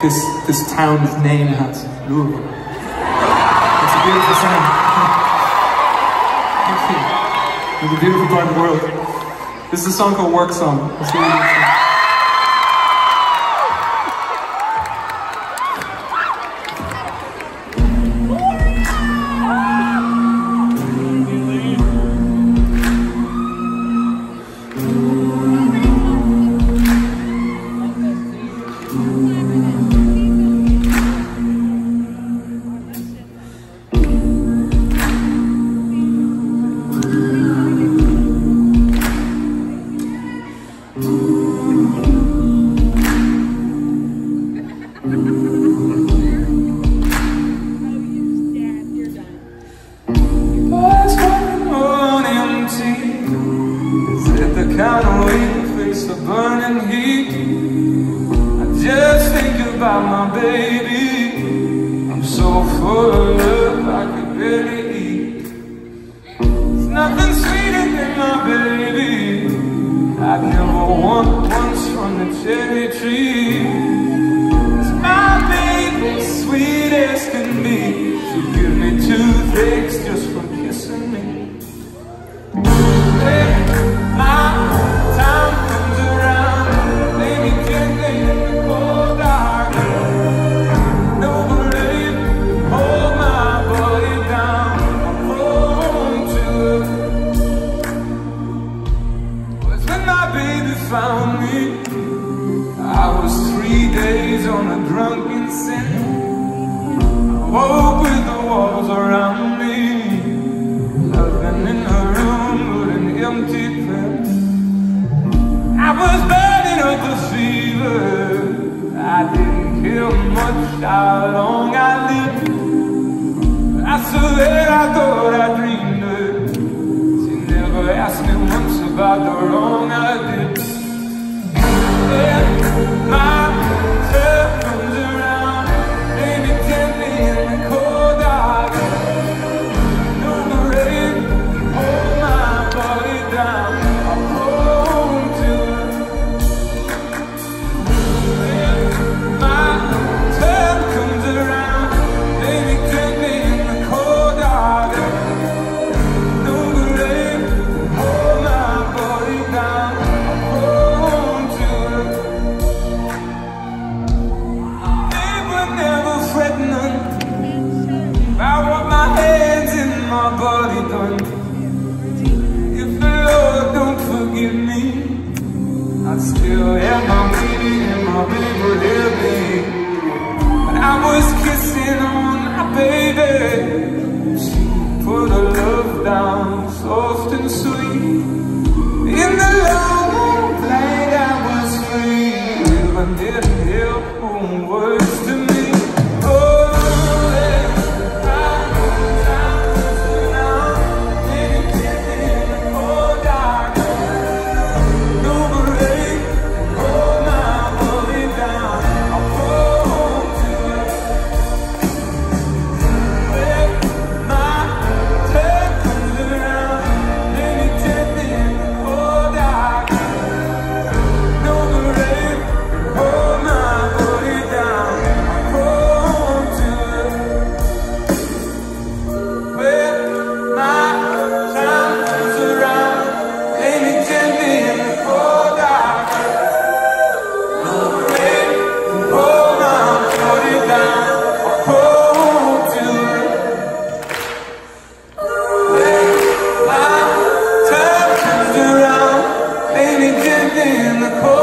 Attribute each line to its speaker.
Speaker 1: This town's name has Louisville. It's a beautiful sound. Thank you. It's a beautiful part of the world. This is a song called Work Song. It's really beautiful.
Speaker 2: Can't wait to face the burning heat. I just think about my baby. I'm so full of love I could barely eat. There's nothing sweeter than my baby. I'd never want once from the cherry tree. It's my baby, sweet as can be. She gives me toothaches just from kissing me. Found me, I was 3 days on a drunken sin. I woke with the walls around me, nothing in the room but an empty pen. I was burning up a fever. I didn't care much how long I lived. I swear I thought I dreamed her. She never asked me once about the wrong I did. When my turn comes around, baby, gently in the cold dark. No rain, hold my body down. I'll hold to it. When my turn comes around, baby, gently in the cold dark. No rain, hold my body down. I want my hands in my body done. If the Lord don't forgive me, I still have my baby and my baby will help me. But I was kissing on my baby. She put her love down soft and sweet. In the long night I was free. Heaven didn't help words to me. In the cold.